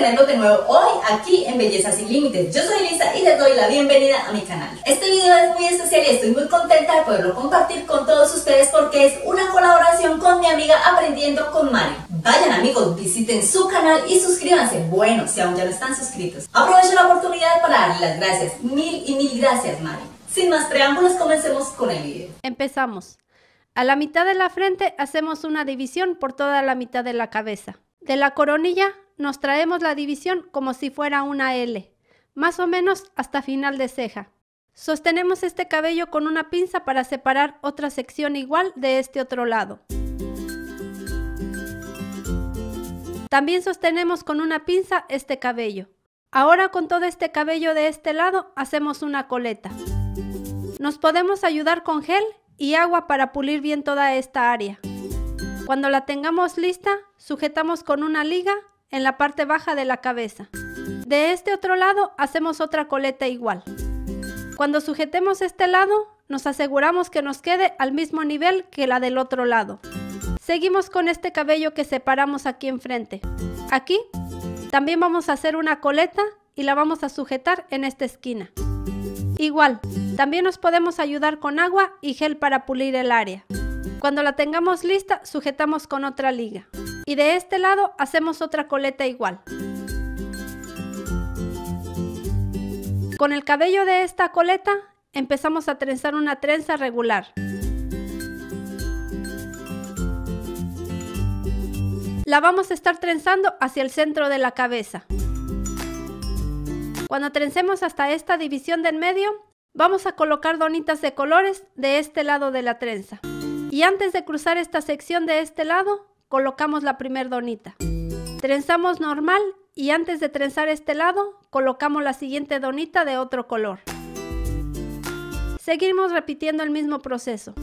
tenerlos de nuevo hoy aquí en Belleza Sin Límites. Yo soy Lisa y les doy la bienvenida a mi canal. Este video es muy especial y estoy muy contenta de poderlo compartir con todos ustedes porque es una colaboración con mi amiga Aprendiendo con Mari. Vayan amigos, visiten su canal y suscríbanse, bueno, si aún ya no están suscritos. Aprovecho la oportunidad para darle las gracias, mil gracias Mari. Sin más preámbulos, comencemos con el video. Empezamos. A la mitad de la frente hacemos una división por toda la mitad de la cabeza. De la coronilla nos traemos la división como si fuera una L, más o menos hasta final de ceja. Sostenemos este cabello con una pinza para separar otra sección igual de este otro lado. También sostenemos con una pinza este cabello. Ahora con todo este cabello de este lado hacemos una coleta. Nos podemos ayudar con gel y agua para pulir bien toda esta área. Cuando la tengamos lista, sujetamos con una liga en la parte baja de la cabeza. De este otro lado hacemos otra coleta igual. Cuando sujetemos este lado, nos aseguramos que nos quede al mismo nivel que la del otro lado. Seguimos con este cabello que separamos aquí enfrente. Aquí también vamos a hacer una coleta y la vamos a sujetar en esta esquina. Igual, también nos podemos ayudar con agua y gel para pulir el área. Cuando la tengamos lista, sujetamos con otra liga. Y de este lado hacemos otra coleta igual. Con el cabello de esta coleta, empezamos a trenzar una trenza regular. La vamos a estar trenzando hacia el centro de la cabeza. Cuando trencemos hasta esta división de en medio, vamos a colocar donitas de colores de este lado de la trenza. Y antes de cruzar esta sección de este lado, colocamos la primer donita. Trenzamos normal y antes de trenzar este lado, colocamos la siguiente donita de otro color. Seguimos repitiendo el mismo proceso.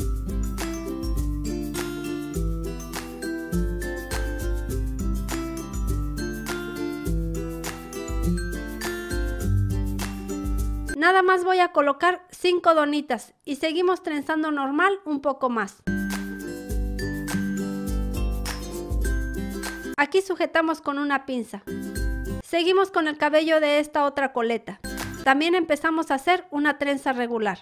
Nada más voy a colocar 5 donitas y seguimos trenzando normal un poco más. Aquí sujetamos con una pinza. Seguimos con el cabello de esta otra coleta. También empezamos a hacer una trenza regular.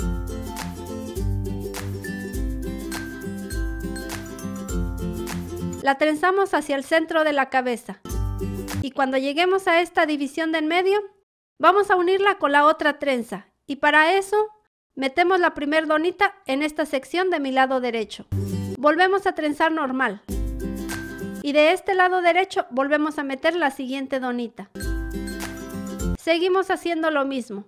La trenzamos hacia el centro de la cabeza. Y cuando lleguemos a esta división de en medio, vamos a unirla con la otra trenza y para eso metemos la primer donita en esta sección de mi lado derecho. Volvemos a trenzar normal y de este lado derecho volvemos a meter la siguiente donita. Seguimos haciendo lo mismo.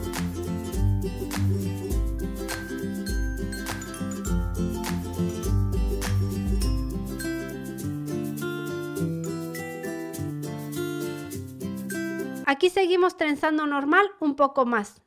Aquí seguimos trenzando normal un poco más.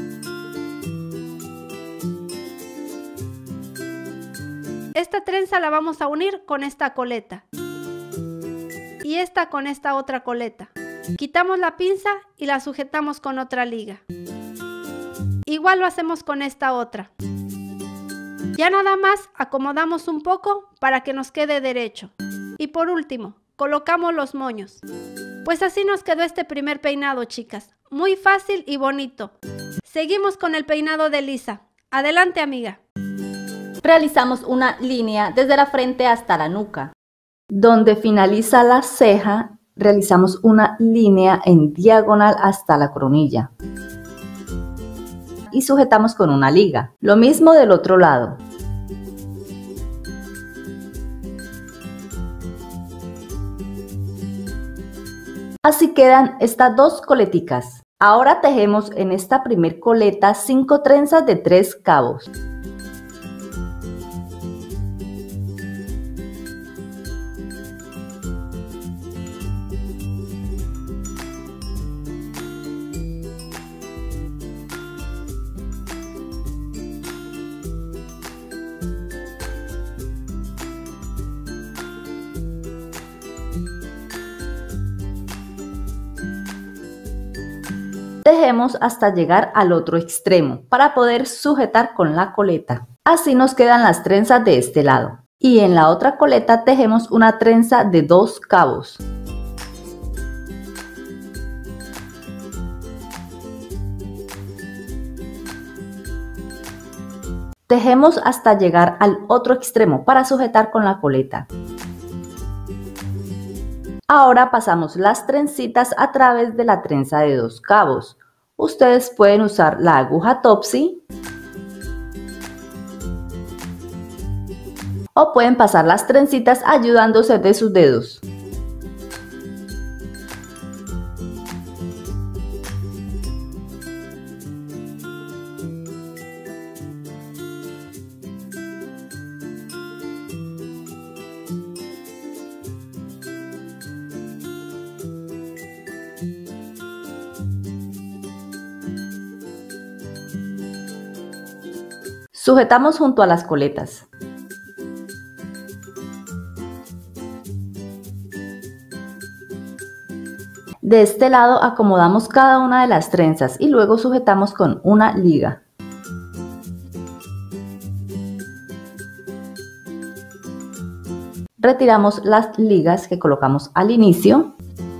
Esta trenza la vamos a unir con esta coleta. Y esta con esta otra coleta. Quitamos la pinza y la sujetamos con otra liga. Igual lo hacemos con esta otra. Ya nada más acomodamos un poco para que nos quede derecho. Y por último, colocamos los moños. Pues así nos quedó este primer peinado, chicas. Muy fácil y bonito. Seguimos con el peinado de Lisa. Adelante, amiga. Realizamos una línea desde la frente hasta la nuca. Donde finaliza la ceja, realizamos una línea en diagonal hasta la coronilla. Y sujetamos con una liga. Lo mismo del otro lado. Así quedan estas dos coleticas. Ahora tejemos en esta primer coleta 5 trenzas de 3 cabos. Tejemos hasta llegar al otro extremo para poder sujetar con la coleta. Así nos quedan las trenzas de este lado. Y en la otra coleta tejemos una trenza de 2 cabos. Tejemos hasta llegar al otro extremo para sujetar con la coleta. Ahora pasamos las trencitas a través de la trenza de 2 cabos. Ustedes pueden usar la aguja Topsy o pueden pasar las trencitas ayudándose de sus dedos. Sujetamos junto a las coletas. De este lado acomodamos cada una de las trenzas y luego sujetamos con una liga. Retiramos las ligas que colocamos al inicio.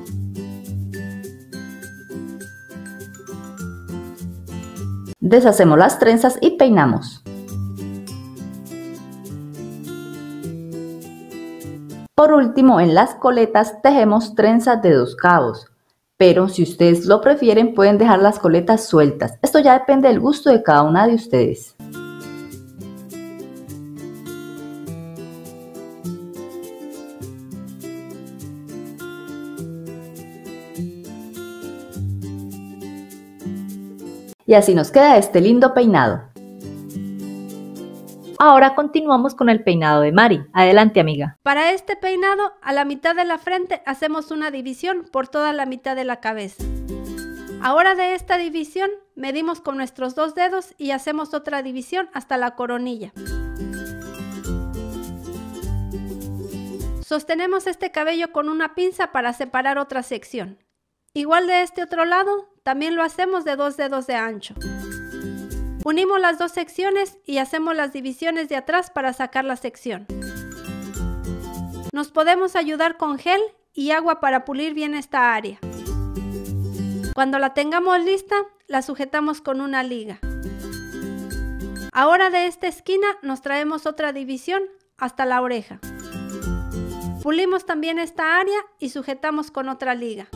Deshacemos las trenzas y peinamos. Por último, en las coletas tejemos trenzas de 2 cabos, pero si ustedes lo prefieren pueden dejar las coletas sueltas. Esto ya depende del gusto de cada una de ustedes. Y así nos queda este lindo peinado. Ahora continuamos con el peinado de Mari. Adelante, amiga. Para este peinado, a la mitad de la frente hacemos una división por toda la mitad de la cabeza. Ahora de esta división medimos con nuestros 2 dedos y hacemos otra división hasta la coronilla. Sostenemos este cabello con una pinza para separar otra sección. Igual de este otro lado, también lo hacemos de 2 dedos de ancho. Unimos las 2 secciones y hacemos las divisiones de atrás para sacar la sección. Nos podemos ayudar con gel y agua para pulir bien esta área. Cuando la tengamos lista, la sujetamos con una liga. Ahora de esta esquina nos traemos otra división hasta la oreja. Pulimos también esta área y sujetamos con otra liga.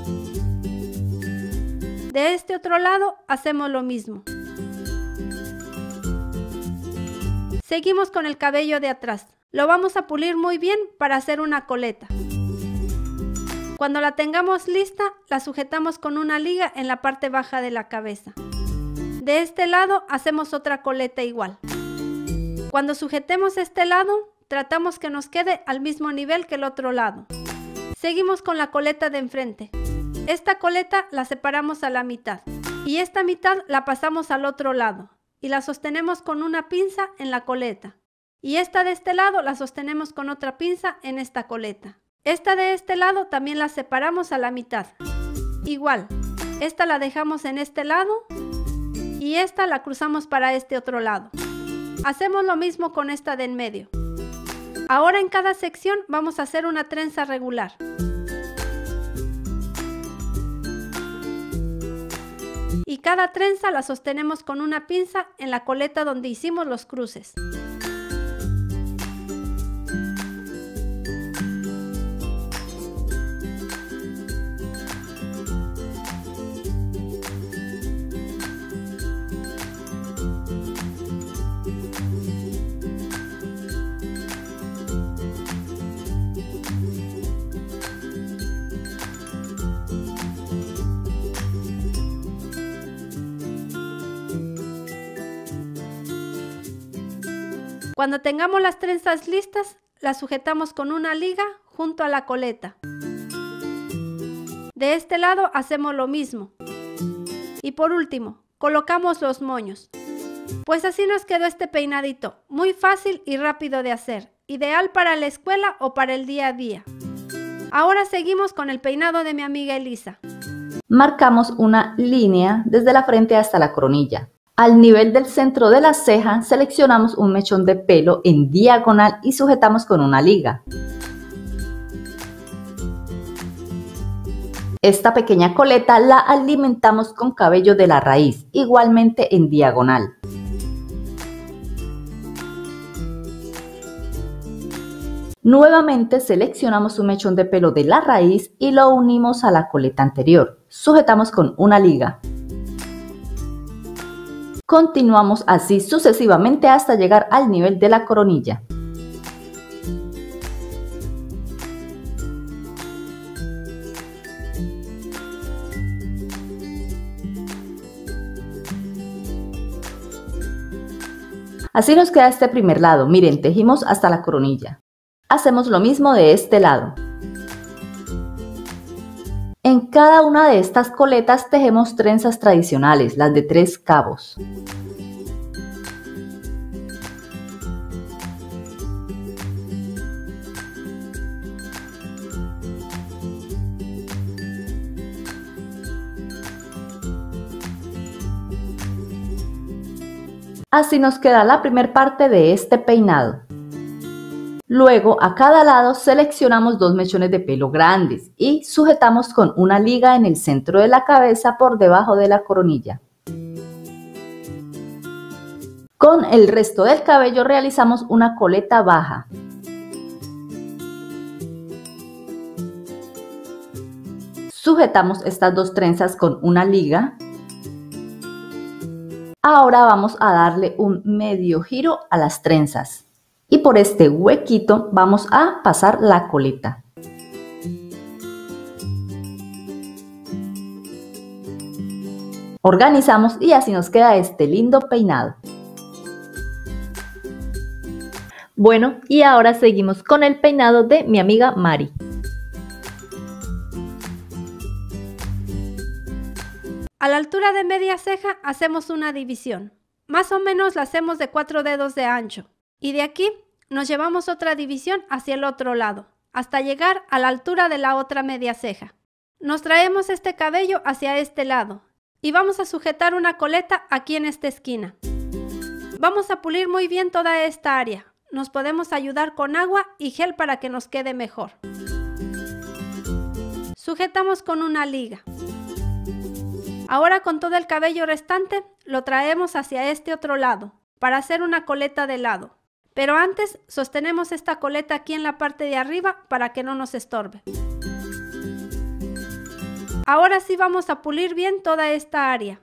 De este otro lado hacemos lo mismo. Seguimos con el cabello de atrás. Lo vamos a pulir muy bien para hacer una coleta. Cuando la tengamos lista, la sujetamos con una liga en la parte baja de la cabeza. De este lado hacemos otra coleta igual. Cuando sujetemos este lado, tratamos que nos quede al mismo nivel que el otro lado. Seguimos con la coleta de enfrente. Esta coleta la separamos a la mitad y esta mitad la pasamos al otro lado y la sostenemos con una pinza en la coleta. Y esta de este lado la sostenemos con otra pinza en esta coleta. Esta de este lado también la separamos a la mitad. Igual, esta la dejamos en este lado y esta la cruzamos para este otro lado. Hacemos lo mismo con esta de en medio. Ahora en cada sección vamos a hacer una trenza regular. Y cada trenza la sostenemos con una pinza en la coleta donde hicimos los cruces. Cuando tengamos las trenzas listas, las sujetamos con una liga junto a la coleta. De este lado hacemos lo mismo. Y por último, colocamos los moños. Pues así nos quedó este peinadito, muy fácil y rápido de hacer, ideal para la escuela o para el día a día. Ahora seguimos con el peinado de mi amiga Elisa. Marcamos una línea desde la frente hasta la coronilla. Al nivel del centro de la ceja, seleccionamos un mechón de pelo en diagonal y sujetamos con una liga. Esta pequeña coleta la alimentamos con cabello de la raíz, igualmente en diagonal. Nuevamente seleccionamos un mechón de pelo de la raíz y lo unimos a la coleta anterior. Sujetamos con una liga. Continuamos así sucesivamente hasta llegar al nivel de la coronilla. Así nos queda este primer lado. Miren, tejimos hasta la coronilla. Hacemos lo mismo de este lado. En cada una de estas coletas tejemos trenzas tradicionales, las de 3 cabos. Así nos queda la primera parte de este peinado. Luego a cada lado seleccionamos 2 mechones de pelo grandes y sujetamos con una liga en el centro de la cabeza por debajo de la coronilla. Con el resto del cabello realizamos una coleta baja. Sujetamos estas 2 trenzas con una liga. Ahora vamos a darle un medio giro a las trenzas y por este huequito vamos a pasar la coleta. Organizamos y así nos queda este lindo peinado. Bueno, y ahora seguimos con el peinado de mi amiga Mari. A la altura de media ceja hacemos una división. Más o menos la hacemos de 4 dedos de ancho. Y de aquí nos llevamos otra división hacia el otro lado, hasta llegar a la altura de la otra media ceja. Nos traemos este cabello hacia este lado y vamos a sujetar una coleta aquí en esta esquina. Vamos a pulir muy bien toda esta área. Nos podemos ayudar con agua y gel para que nos quede mejor. Sujetamos con una liga. Ahora con todo el cabello restante lo traemos hacia este otro lado para hacer una coleta de lado. Pero antes sostenemos esta coleta aquí en la parte de arriba para que no nos estorbe. Ahora sí vamos a pulir bien toda esta área.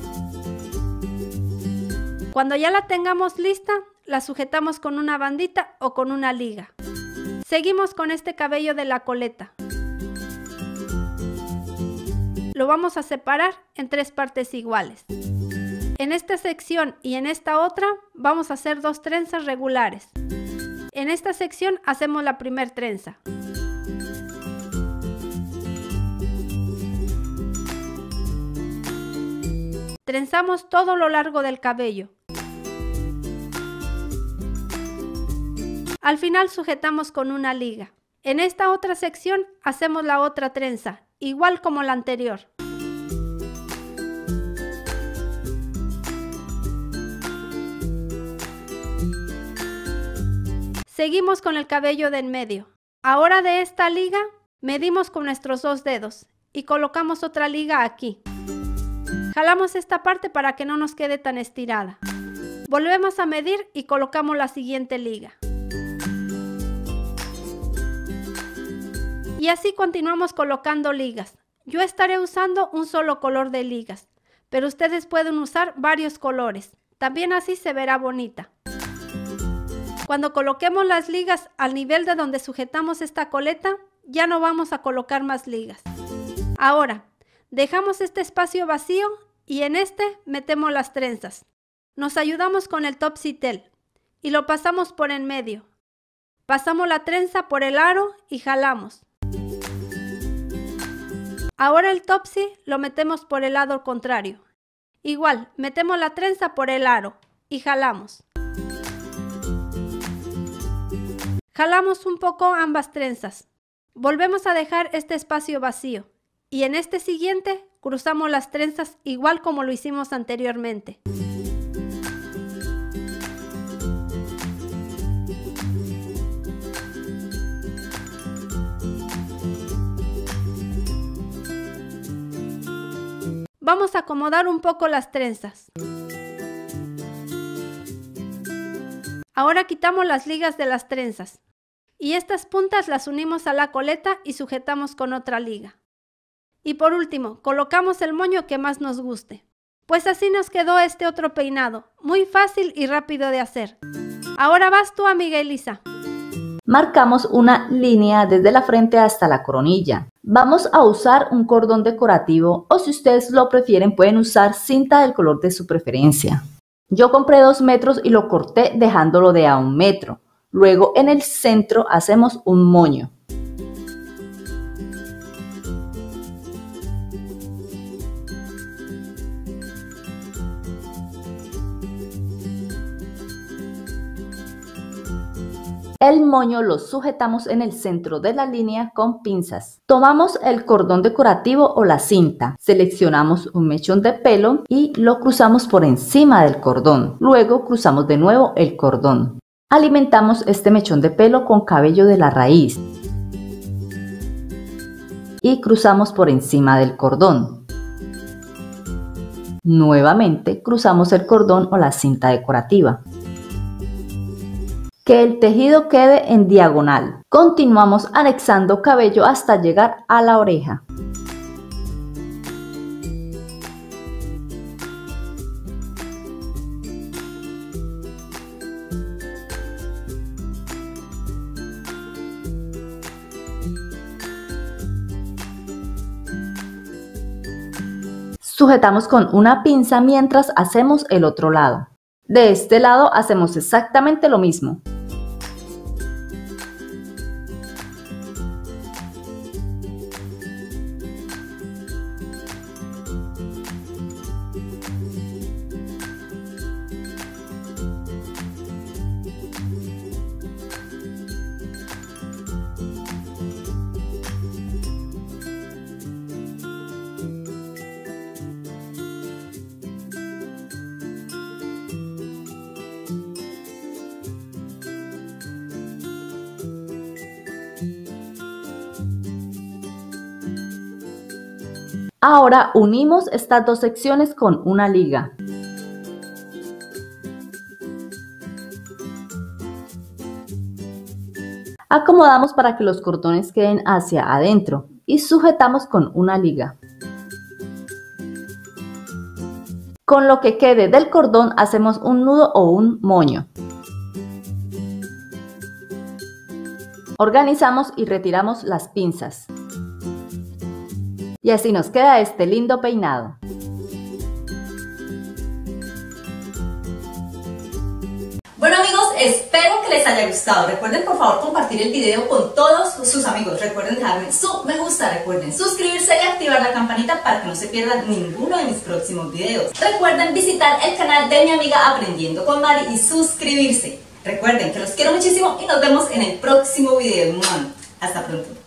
Cuando ya la tengamos lista, la sujetamos con una bandita o con una liga. Seguimos con este cabello de la coleta. Lo vamos a separar en 3 partes iguales. En esta sección y en esta otra vamos a hacer 2 trenzas regulares. En esta sección hacemos la primera trenza. Trenzamos todo lo largo del cabello. Al final sujetamos con una liga. En esta otra sección hacemos la otra trenza, igual como la anterior. Seguimos con el cabello de en medio. Ahora de esta liga medimos con nuestros 2 dedos y colocamos otra liga aquí. Jalamos esta parte para que no nos quede tan estirada. Volvemos a medir y colocamos la siguiente liga. Y así continuamos colocando ligas. Yo estaré usando un solo color de ligas, pero ustedes pueden usar varios colores. También así se verá bonita. Cuando coloquemos las ligas al nivel de donde sujetamos esta coleta, ya no vamos a colocar más ligas. Ahora, dejamos este espacio vacío y en este metemos las trenzas. Nos ayudamos con el topsitel y lo pasamos por en medio. Pasamos la trenza por el aro y jalamos. Ahora el topsy lo metemos por el lado contrario. Igual, metemos la trenza por el aro y jalamos. Jalamos un poco ambas trenzas. Volvemos a dejar este espacio vacío y en este siguiente cruzamos las trenzas igual como lo hicimos anteriormente. Vamos a acomodar un poco las trenzas. Ahora quitamos las ligas de las trenzas y estas puntas las unimos a la coleta y sujetamos con otra liga. Y por último, colocamos el moño que más nos guste. Pues así nos quedó este otro peinado, muy fácil y rápido de hacer. Ahora vas tú, amiga Elisa. Marcamos una línea desde la frente hasta la coronilla. Vamos a usar un cordón decorativo o si ustedes lo prefieren pueden usar cinta del color de su preferencia. Yo compré 2 metros y lo corté dejándolo de a 1 metro. Luego en el centro hacemos un moño. El moño lo sujetamos en el centro de la línea con pinzas. Tomamos el cordón decorativo o la cinta, seleccionamos un mechón de pelo y lo cruzamos por encima del cordón. Luego cruzamos de nuevo el cordón. Alimentamos este mechón de pelo con cabello de la raíz y cruzamos por encima del cordón. Nuevamente cruzamos el cordón o la cinta decorativa. Que el tejido quede en diagonal. Continuamos anexando cabello hasta llegar a la oreja. Sujetamos con una pinza mientras hacemos el otro lado. De este lado hacemos exactamente lo mismo. Ahora unimos estas 2 secciones con una liga. Acomodamos para que los cordones queden hacia adentro y sujetamos con una liga. Con lo que quede del cordón hacemos un nudo o un moño. Organizamos y retiramos las pinzas. Y así nos queda este lindo peinado. Bueno amigos, espero que les haya gustado. Recuerden por favor compartir el video con todos sus amigos. Recuerden dejarme su me gusta, recuerden suscribirse y activar la campanita para que no se pierdan ninguno de mis próximos videos. Recuerden visitar el canal de mi amiga Aprendiendo con Mari y suscribirse. Recuerden que los quiero muchísimo y nos vemos en el próximo video. Hasta pronto.